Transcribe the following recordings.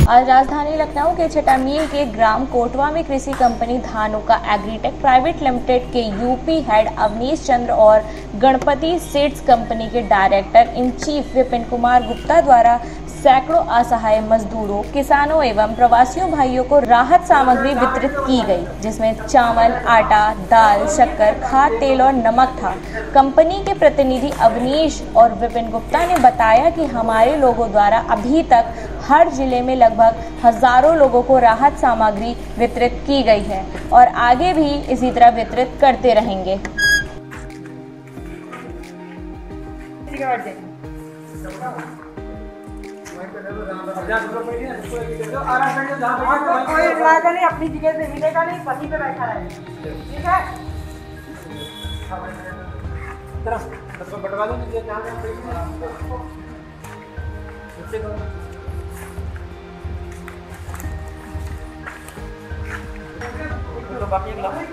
आज राजधानी लखनऊ के छठा मील के ग्राम कोटवा में कृषि company Dhanuka agritech private limited के यूपी हेड अवनीश चंद्र और गणपति सीड्स कंपनी के director in chief Vipin Kumar Gupta द्वारा सैकड़ों असहाय मजदूरों, किसानों एवं प्रवासियों भाइयों को राहत सामग्री वितरित की गई, जिसमें चावल, आटा, दाल, शक्कर, खाद, तेल और नमक था। कंपनी के प्रतिनिधि अवनीश और विपिन गुप्ता ने बताया कि हमारे लोगों द्वारा अभी तक हर जिले में लगभग हजारों लोगों को राहत सामग्री वितरित की गई है और आगे भी इसी तरह वितरित करते रहेंगे। कोई इलाका नहीं, अपनी जगह से मिलेगा नहीं, वहीं पे बैठा रहे, ठीक है? बटवा दो तो बाकी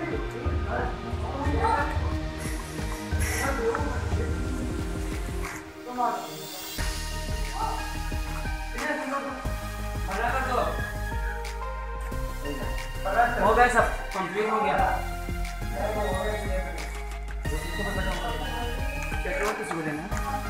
हो गया, सब कंप्लीट हो गया। पेट्रोल किसी को देना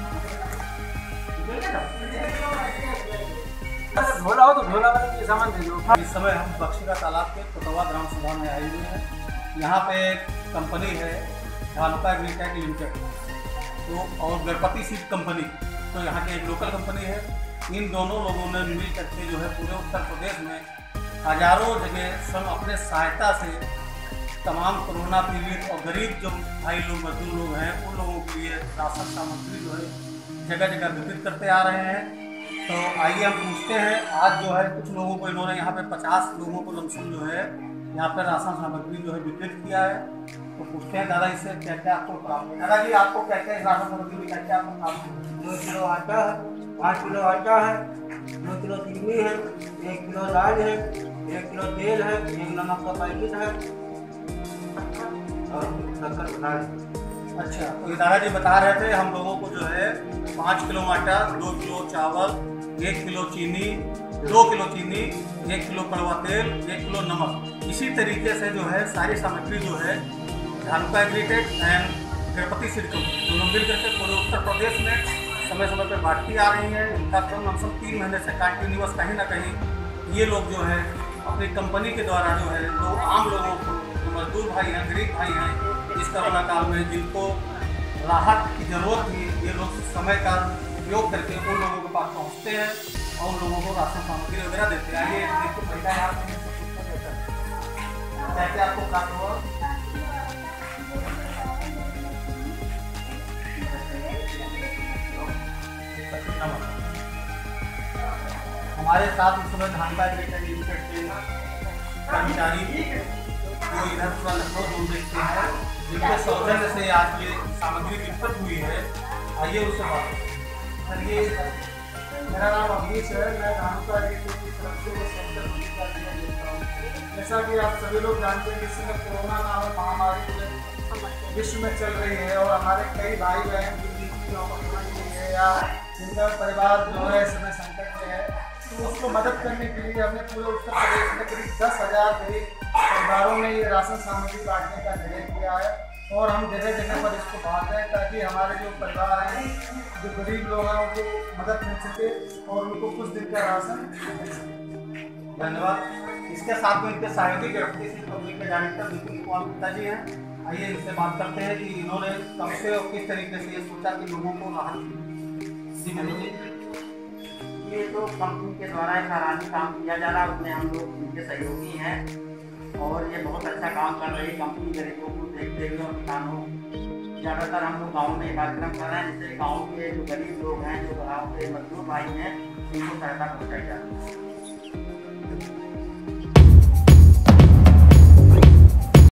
झोला हो तो झोला वाले सामान दे दो। इस समय हम बक्शीरा तालाब के कोटवा ग्राम सभा में आए हुए हैं। यहाँ पे एक कंपनी है धानुका एग्रीटेक लिमिटेड तो और गणपति सीड कंपनी, तो यहाँ की एक लोकल कंपनी है। इन दोनों लोगों ने मिल करके जो है पूरे उत्तर प्रदेश में हजारों जगह सब अपने सहायता से तमाम कोरोना पीड़ित और गरीब जो भाई लोग मजदूर लोग हैं उन लोगों के लिए राशन सामग्री जो है जगह जगह वितरित करते आ रहे हैं। तो आइए हम पूछते हैं, आज जो है कुछ लोगों को इन्होंने यहाँ पे 50 लोगों को लमसम जो है यहाँ पर राशन सामग्री जो है वितरित किया है। तो पूछते हैं दादा इससे क्या क्या आपको प्राप्त है। दादा जी आपको क्या क्या राशन सामग्री में क्या क्या आपको प्राप्त है? 2 किलो आटा है, 5 किलो आटा है, 2 किलो चीनी है, 1 किलो दाल है, 1 किलो तेल है, 1 नमक का पैकेट है और शक्कर बना है। अच्छा, तो ये दादाजी बता रहे थे हम लोगों को जो है 5 किलो आटा, 2 किलो चावल, 1 किलो चीनी, 2 किलो चीनी, 1 किलो कड़वा तेल, 1 किलो नमक, इसी तरीके से जो है सारी सामग्री जो है Dhanuka agritech and Ganpati seed company दोनों मिल करके पूरे उत्तर प्रदेश में समय समय पर बांटती आ रही है। इनका क्रम लमसम 3 महीने से कंटिन्यूअस कहीं ना कहीं ये लोग जो है अपनी कंपनी के द्वारा जो है तो आम लोगों को, जो मजदूर भाई हैं, गरीब भाई हैं, इस कोरोना काल में जिनको राहत की जरूरत थी, ये लोग समय का उपयोग करके उन लोगों के पास पहुँचते हैं और उन लोगों को राशन सामग्री वगैरह देते हैं। आइए देखो पहला यहाँ क्या क्या आपको प्राप्त हुआ। हमारे साथ इस समय धानुका एग्रीटेक लिमिटेड के कर्मचारी जो इधर पूरा लखनऊ दूर देखते हैं, जिनके सौजन्य से आज ये सामग्री वितरित हुई है, आइए उससे बात करें। सर ये मेरा नाम अवनीश है, मैं धानुका एग्रीटेक की तरफ से ये सेंटर का दिया देता हूँ। जैसा कि आप सभी लोग जानते हैं कि इस समय कोरोना नामक महामारी पूरे विश्व में चल रही है और हमारे कई भाई बहन जिनकी नौकरी हुई है या जिनका परिवार जो है इस समय संकट में है, तो उसको मदद करने के लिए हमने पूरे उत्तर प्रदेश में करीब 10,000 गरीब परिवारों में ये राशन सामग्री बांटने का निर्णय किया है और हम जगह जगह पर इसको बांट रहे हैं ताकि हमारे जो परिवार हैं, जो गरीब लोग हैं, उनको मदद मिल सके और उनको कुछ दिन का राशन मिल सके। धन्यवाद। इसके साथ में इनके सहयोगी गणपति सीड कंपनी के डायरेक्टर विपिन कुमार गुप्ता जी हैं। आइए इनसे बात करते हैं कि इन्होंने कब से और किस तरीके से ये सोचा कि लोगों को राहत मिलेगी। ये तो कंपनी के द्वारा एक सराहनीय काम किया जा रहा है, उसमें हम लोग उनके सहयोगी हैं और ये बहुत अच्छा काम कर रही है कंपनी। गरीबों को देखते हुए और किसानों, ज़्यादातर हम लोग गाँव में कार्यक्रम कर रहे हैं जिससे गाँव के जो गरीब लोग हैं, जो गाँव के मजदूर भाई हैं, उनको सहायता पहुँचाई जा रही है।